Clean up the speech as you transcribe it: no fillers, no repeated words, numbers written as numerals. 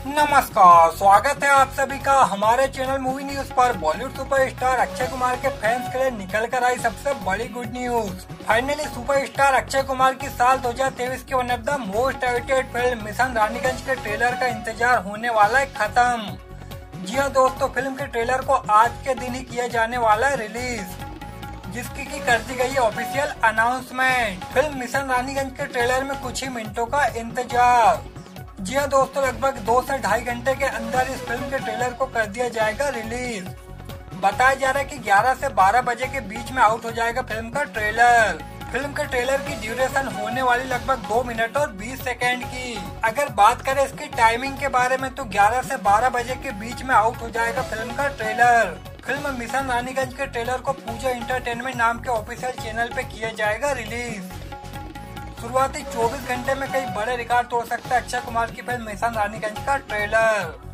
नमस्कार, स्वागत है आप सभी का हमारे चैनल मूवी न्यूज पर। बॉलीवुड सुपरस्टार अक्षय कुमार के फैंस के लिए निकल कर आई सबसे बड़ी good news. Finally superstar Akshay Kumar की साल 2023 की one of the most awaited film Mission Raniganj के ट्रेलर का इंतजार होने वाला है खत्म। जी हाँ दोस्तों, फिल्म के ट्रेलर को आज के दिन ही किया जाने वाला है रिलीज, जिसकी की कर दी गई है official announcement. Film Mission Raniganj के ट्रेलर में कुछ ही मिनटों का इंतजार। जी हाँ दोस्तों, लगभग 2 से ढाई घंटे के अंदर इस फिल्म के ट्रेलर को कर दिया जाएगा रिलीज। बताया जा रहा है कि 11 से 12 बजे के बीच में आउट हो जाएगा फिल्म का ट्रेलर। फिल्म के ट्रेलर की ड्यूरेशन होने वाली लगभग 2 मिनट और 20 सेकेंड की। अगर बात करें इसकी टाइमिंग के बारे में तो 11 से 12 बजे के बीच में आउट हो जाएगा फिल्म का ट्रेलर। फिल्म मिशन रानीगंज के ट्रेलर को पूजा एंटरटेनमेंट नाम के ऑफिशियल चैनल पे किया जाएगा रिलीज। शुरुआती 24 घंटे में कई बड़े रिकॉर्ड तोड़ सकता है अक्षय कुमार की फिल्म मिशन रानीगंज का ट्रेलर।